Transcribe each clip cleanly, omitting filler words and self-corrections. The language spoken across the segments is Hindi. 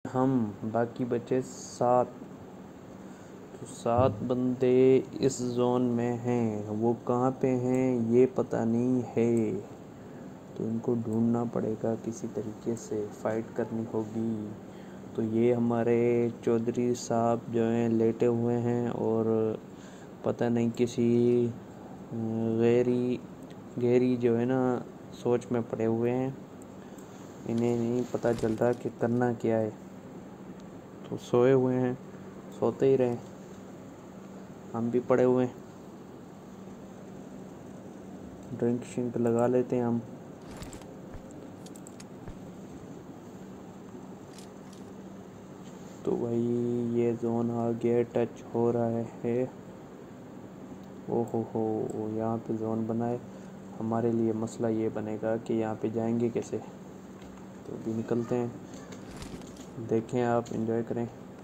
हम, बाकी बचे 7। तो 7 बंदे इस जोन में हैं, वो कहाँ पे हैं ये पता नहीं है। तो इनको ढूंढना पड़ेगा, किसी तरीके से फ़ाइट करनी होगी। तो ये हमारे चौधरी साहब जो हैं लेटे हुए हैं और पता नहीं किसी गहरी जो है ना सोच में पड़े हुए हैं। इन्हें नहीं पता चल रहा कि करना क्या है। तो सोए हुए हैं, सोते ही रहें, हम भी पड़े हुए हैं। ड्रिंक शिंक लगा लेते हैं हम। तो भाई ये जोन आ गया, टच हो रहा है। ओहो हो, यहाँ पे जोन बनाए। हमारे लिए मसला ये बनेगा कि यहाँ पे जाएंगे कैसे। तो अभी निकलते हैं, देखें, आप एंजॉय करें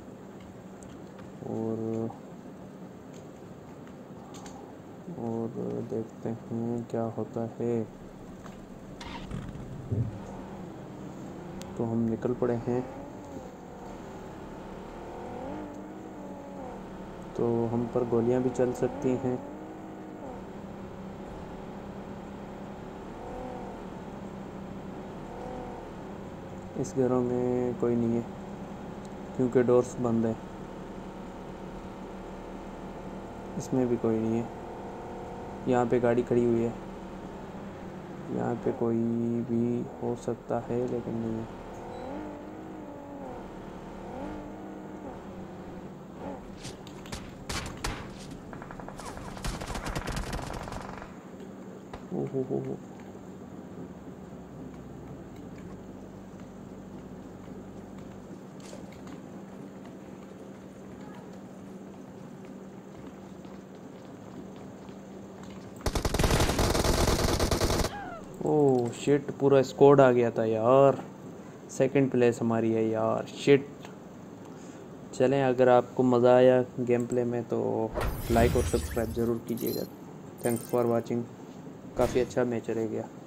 और देखते हैं क्या होता है। तो हम निकल पड़े हैं। तो हम पर गोलियां भी चल सकती हैं। इस घरों में कोई नहीं है क्योंकि डोर्स बंद है। इसमें भी कोई नहीं है। यहाँ पे गाड़ी खड़ी हुई है, यहाँ पे कोई भी हो सकता है लेकिन नहीं है। ओहो, ओह शिट, पूरा स्क्वाड आ गया था यार। सेकंड प्लेस हमारी है यार, शिट। चलें, अगर आपको मज़ा आया गेम प्ले में तो लाइक और सब्सक्राइब ज़रूर कीजिएगा। Thanks for watching. काफ़ी अच्छा मैच रह गया।